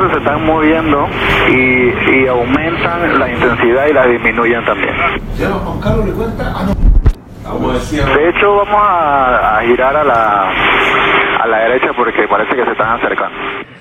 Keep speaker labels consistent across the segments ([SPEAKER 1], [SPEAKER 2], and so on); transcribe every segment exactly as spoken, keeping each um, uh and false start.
[SPEAKER 1] luces se están moviendo y, y aumentan la intensidad y la disminuyen también.
[SPEAKER 2] ¿Ya Juan Carlos le cuenta? Ah, no.
[SPEAKER 1] Como decía, de hecho, vamos a, a girar a la, a la derecha porque parece que se están acercando.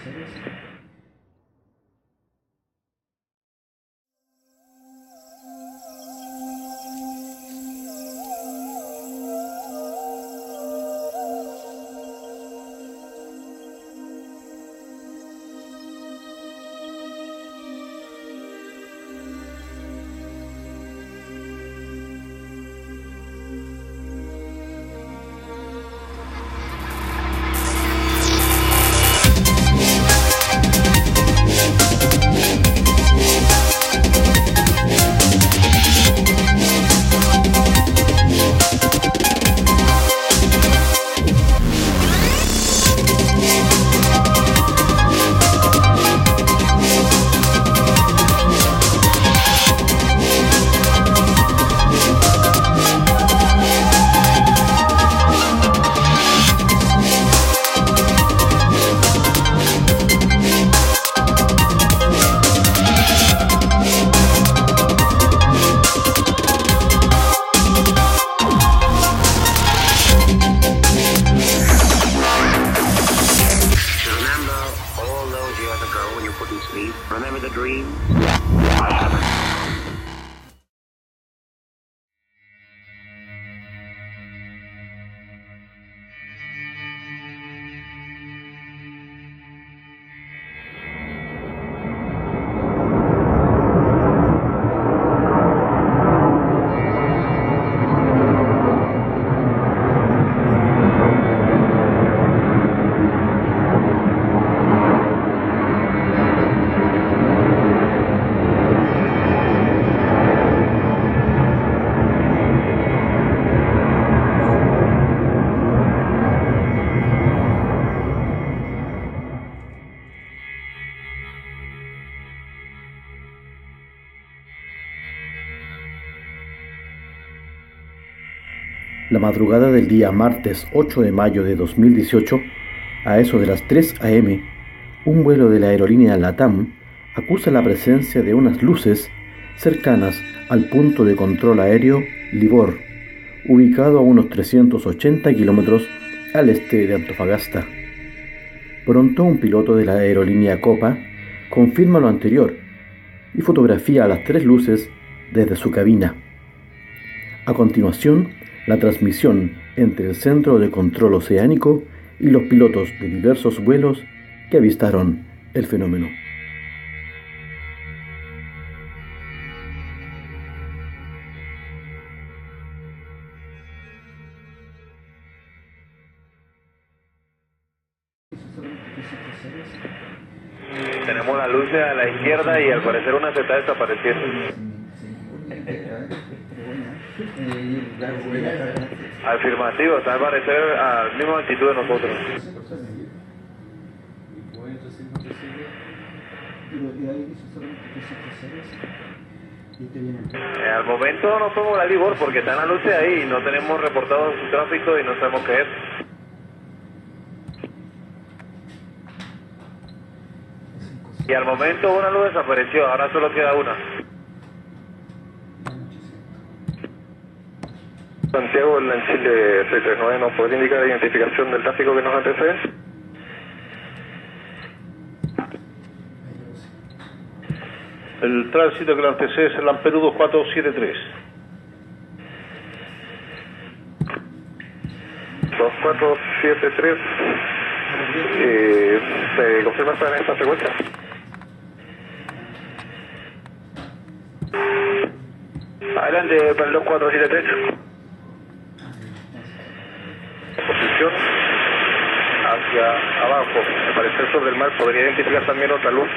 [SPEAKER 3] La madrugada del día martes ocho de mayo de dos mil dieciocho, a eso de las tres a eme, un vuelo de la aerolínea LATAM acusa la presencia de unas luces cercanas al punto de control aéreo Libor, ubicado a unos trescientos ochenta kilómetros al este de Antofagasta. Pronto un piloto de la aerolínea Copa confirma lo anterior y fotografía a las tres luces desde su cabina. A continuación, la transmisión entre el Centro de Control Oceánico y los pilotos de diversos vuelos que avistaron el fenómeno.
[SPEAKER 1] Tenemos la luz a la izquierda y al parecer una se está desapareciendo. Afirmativo, está al parecer a la misma altitud de nosotros. Eh, al momento no somos la Libor porque están las luces ahí y no tenemos reportado su tráfico y no sabemos qué es. Y al momento una luz desapareció, ahora solo queda una. Santiago, en Chile seiscientos treinta y nueve, ¿nos puede indicar la identificación del tráfico que nos antecede?
[SPEAKER 2] El tránsito que lo antecede es el Amperú dos cuatro siete tres.
[SPEAKER 1] dos cuatro siete tres. Eh, ¿Se confirma esta, esta frecuencia? Adelante para el dos cuatro siete tres. Posición hacia abajo. Al parecer sobre el mar podría identificar también otra luz.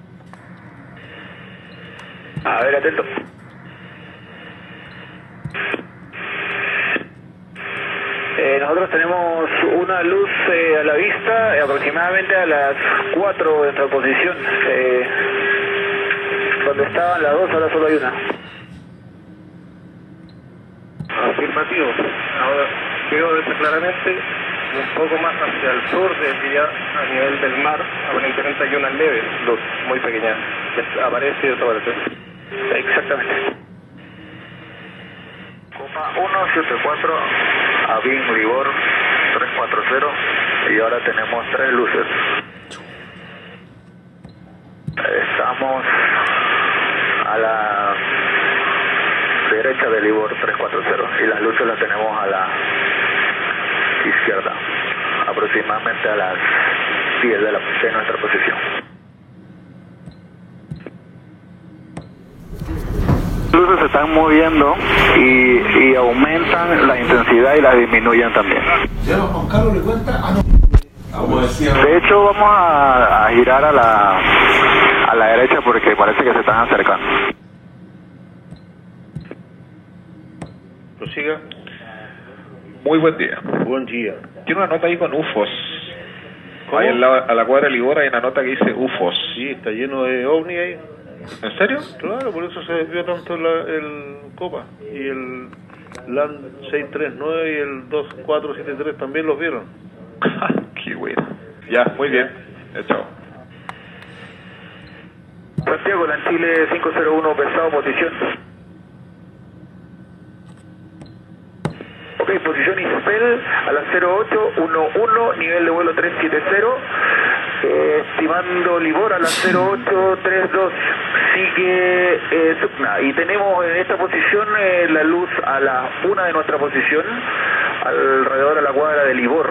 [SPEAKER 1] A ver, atento. Eh, nosotros tenemos una luz eh, a la vista, eh, aproximadamente a las cuatro de nuestra posición. Eh, donde estaban las dos, ahora solo hay una. Afirmativo. Ahora veo claramente
[SPEAKER 4] un poco más hacia el sur, decía, a nivel del mar, aparentemente hay una leve luz muy pequeña que aparece y desaparece.
[SPEAKER 1] Exactamente. Copa uno siete cuatro, Avin Libor tres cuatro cero, y ahora tenemos tres luces. Estamos a la derecha de Libor tres cuatro cero y las luces las tenemos a la izquierda, aproximadamente a las diez de, la, de nuestra posición. Las luces se están moviendo y, y aumentan la intensidad y la disminuyen también.
[SPEAKER 5] ¿Ya Juan Carlos le cuenta? Ah, no.
[SPEAKER 1] De hecho, vamos a, a girar a la, a la derecha porque parece que se están acercando.
[SPEAKER 2] Prosiga.
[SPEAKER 6] Muy buen día.
[SPEAKER 2] Buen día.
[SPEAKER 6] Tiene una nota ahí con U F Os.
[SPEAKER 2] ¿Cómo?
[SPEAKER 6] Ahí al lado, a la cuadra de Libor hay una nota que dice U F Os.
[SPEAKER 2] Sí, está lleno de ovni ahí.
[SPEAKER 6] ¿En serio?
[SPEAKER 2] Claro, por eso se desvió tanto la, el Copa. Y el LAN seiscientos treinta y nueve y el dos cuatro siete tres también los vieron.
[SPEAKER 6] Qué bueno. Ya, muy bien. Ya, chao.
[SPEAKER 1] Santiago, la Chile cinco cero uno, pesado, posición. Ok, posición Ispel a las cero ocho uno uno, nivel de vuelo tres siete cero, eh, estimando Libor a las cero ocho tres dos, sigue eh, Sukna, y tenemos en esta posición eh, la luz a la una de nuestra posición, alrededor de la cuadra de Libor.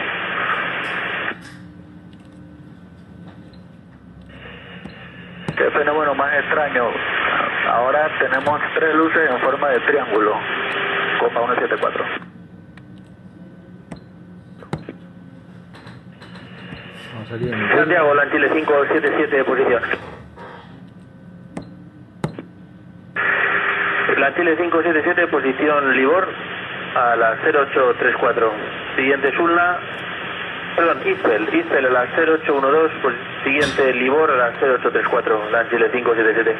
[SPEAKER 1] Qué fenómeno más extraño, ahora tenemos tres luces en forma de triángulo. Copa uno siete cuatro. Santiago, la Chile cinco siete siete de posición. La Chile cinco siete siete, posición Libor a la cero ocho tres cuatro. Siguiente Zulna, perdón, Ispel, Ispel a la cero ocho uno dos, siguiente Libor a la cero ocho tres cuatro, la Chile cinco siete siete.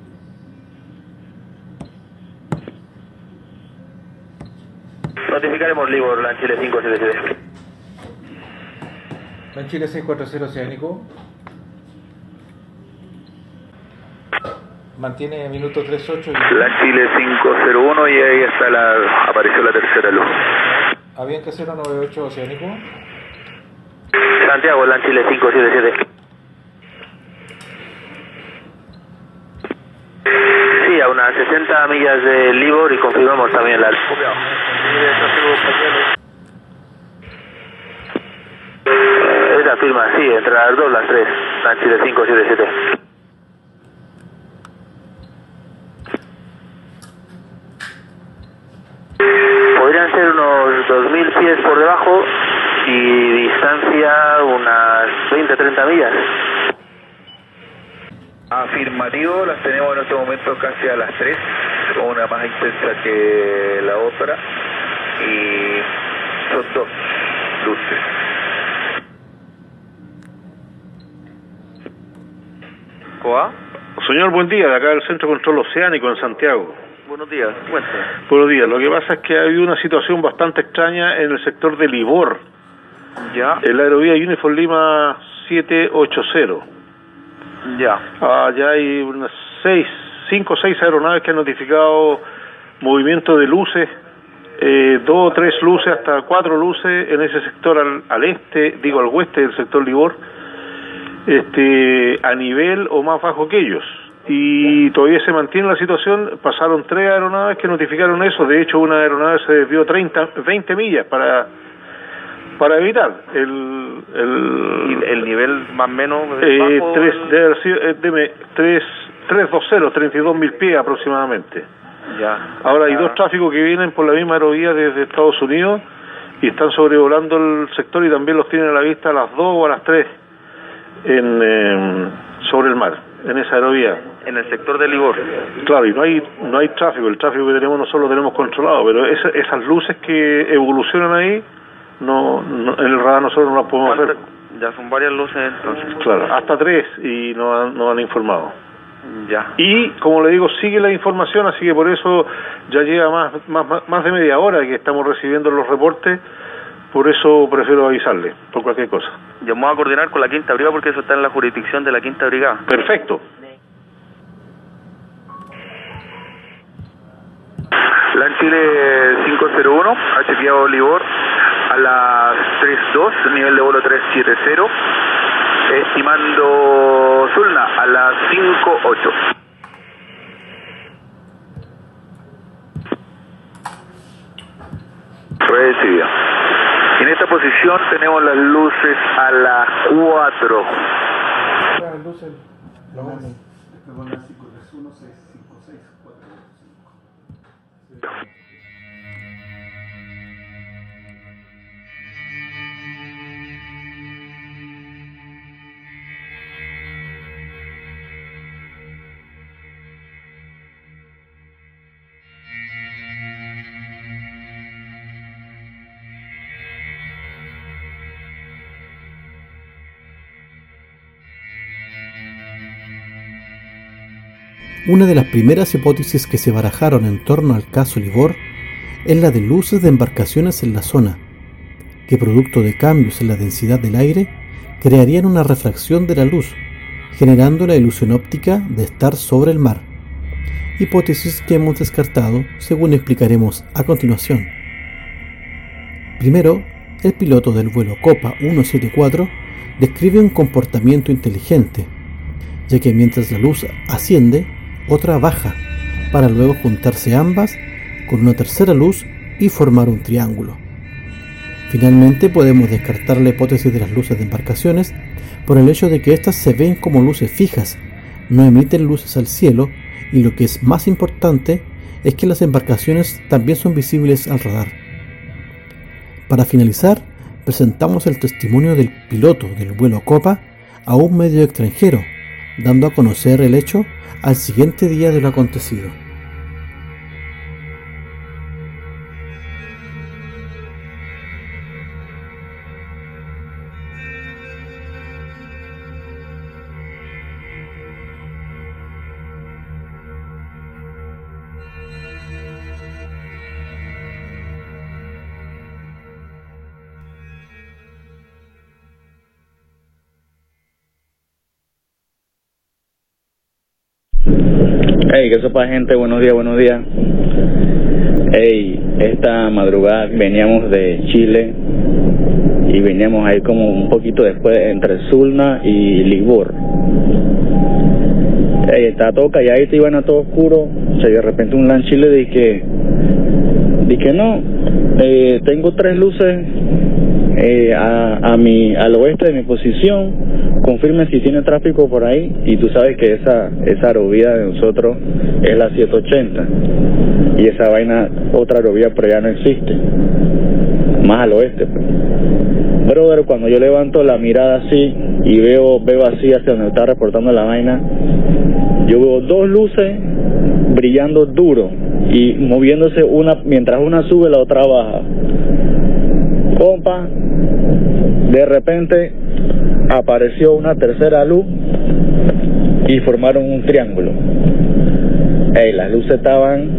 [SPEAKER 1] Notificaremos Libor, la Chile cinco siete siete.
[SPEAKER 5] La Chile seis cuatro cero oceánico. Mantiene minuto tres ocho. Y...
[SPEAKER 1] La Chile cinco cero uno y ahí está la, apareció la tercera luz.
[SPEAKER 5] Avianca cero nueve ocho oceánico.
[SPEAKER 1] Santiago, la Chile cinco siete siete. Sí, a unas sesenta millas de Libor y confirmamos también la... Eh, esa firma, sí, entre las dos, las tres, la Chile cinco siete siete. Podrían ser unos dos mil pies por debajo y distancia unas veinte a treinta millas. Afirmativo, las tenemos en este momento casi a las tres, una más intensa que la otra, y son dos luces.
[SPEAKER 4] ¿Coa?
[SPEAKER 2] Señor, buen día, de acá del Centro de Control Oceánico en Santiago.
[SPEAKER 4] Buenos días, cuéntame.
[SPEAKER 2] Buenos días, lo que pasa es que ha habido una situación bastante extraña en el sector de Libor,
[SPEAKER 4] Ya,
[SPEAKER 2] en la aerovía Uniform Lima siete ocho cero.
[SPEAKER 4] ya.
[SPEAKER 2] Allá hay unas seis, cinco o seis aeronaves que han notificado movimiento de luces, eh, dos o tres luces, hasta cuatro luces en ese sector al, al este, digo al oeste del sector Libor, este, a nivel o más bajo que ellos. Y todavía se mantiene la situación. Pasaron tres aeronaves que notificaron eso. De hecho, una aeronave se desvió treinta, veinte millas para para evitar el el,
[SPEAKER 4] ¿Y el nivel más o menos
[SPEAKER 2] eh,
[SPEAKER 4] bajo?
[SPEAKER 2] tres, debe haber sido, eh, deme, tres, tres dos cero, treinta y dos mil pies aproximadamente.
[SPEAKER 4] Ya.
[SPEAKER 2] Ahora hay
[SPEAKER 4] Ya.
[SPEAKER 2] dos tráficos que vienen por la misma aerovía desde Estados Unidos y están sobrevolando el sector y también los tienen a la vista a las dos o a las tres en eh, sobre el mar, en esa aerovía.
[SPEAKER 4] En el sector de Libor.
[SPEAKER 2] Claro, y no hay no hay tráfico, el tráfico que tenemos nosotros lo tenemos controlado, pero esa, esas luces que evolucionan ahí, no, no en el radar nosotros no las podemos ver.
[SPEAKER 4] Ya son varias luces entonces.
[SPEAKER 2] Claro, hasta tres y no han, no han informado.
[SPEAKER 4] Ya.
[SPEAKER 2] Y, como le digo, sigue la información, así que por eso ya lleva más, más, más de media hora que estamos recibiendo los reportes Por eso prefiero avisarle, por cualquier cosa.
[SPEAKER 7] Yo me voy a coordinar con la Quinta Brigada porque eso está en la jurisdicción de la Quinta Brigada.
[SPEAKER 2] Perfecto.
[SPEAKER 1] LAN Chile cinco cero uno, ha chequeado Libor a las tres dos, nivel de vuelo tres siete cero, estimando Sulna a las cinco ocho. Recibida. En esta posición tenemos las luces a las cuatro.
[SPEAKER 5] Las luces, lo vamos.
[SPEAKER 3] Una de las primeras hipótesis que se barajaron en torno al caso Libor es la de luces de embarcaciones en la zona, que producto de cambios en la densidad del aire crearían una refracción de la luz, generando la ilusión óptica de estar sobre el mar, hipótesis que hemos descartado según explicaremos a continuación. Primero, el piloto del vuelo Copa ciento setenta y cuatro describe un comportamiento inteligente, ya que mientras la luz asciende, otra baja, para luego juntarse ambas con una tercera luz y formar un triángulo. Finalmente podemos descartar la hipótesis de las luces de embarcaciones por el hecho de que éstas se ven como luces fijas, no emiten luces al cielo, y lo que es más importante es que las embarcaciones también son visibles al radar. Para finalizar, presentamos el testimonio del piloto del vuelo Copa a un medio extranjero, dando a conocer el hecho al siguiente día de lo acontecido.
[SPEAKER 8] Hey, ¿qué sopa, gente? Buenos días, buenos días. Hey, esta madrugada veníamos de Chile y veníamos ahí como un poquito después entre Sulna y Libor. Hey, estaba todo calladito, iban a todo oscuro. O sea, de repente un LAN Chile dije, dije no, eh, tengo tres luces eh, a, a mi, al oeste de mi posición. Confirme si tiene tráfico por ahí, y tú sabes que esa esa aerovía de nosotros es la siete ochenta, y esa vaina, otra aerovía, pero ya no existe, más al oeste. Brother, cuando yo levanto la mirada así y veo veo así hacia donde está reportando la vaina, yo veo dos luces brillando duro y moviéndose, una mientras una sube la otra baja. Compa, de repente apareció una tercera luz y formaron un triángulo. Hey, las luces estaban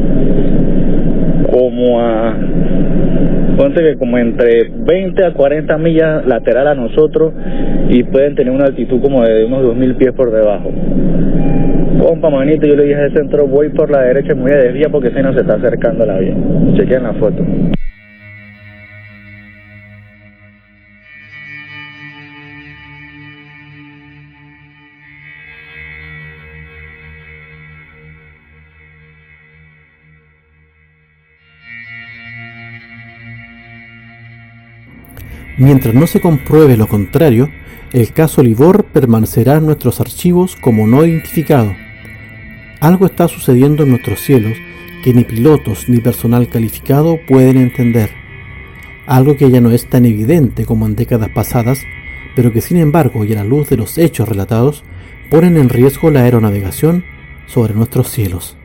[SPEAKER 8] como a, ponte que como entre veinte a cuarenta millas lateral a nosotros, y pueden tener una altitud como de unos dos mil pies por debajo. Compa, manito, yo le dije al centro, voy por la derecha, me voy a desviar porque si no se está acercando el avión. Chequen la foto.
[SPEAKER 3] Mientras no se compruebe lo contrario, el caso Libor permanecerá en nuestros archivos como no identificado. Algo está sucediendo en nuestros cielos que ni pilotos ni personal calificado pueden entender. Algo que ya no es tan evidente como en décadas pasadas, pero que sin embargo y a la luz de los hechos relatados, ponen en riesgo la aeronavegación sobre nuestros cielos.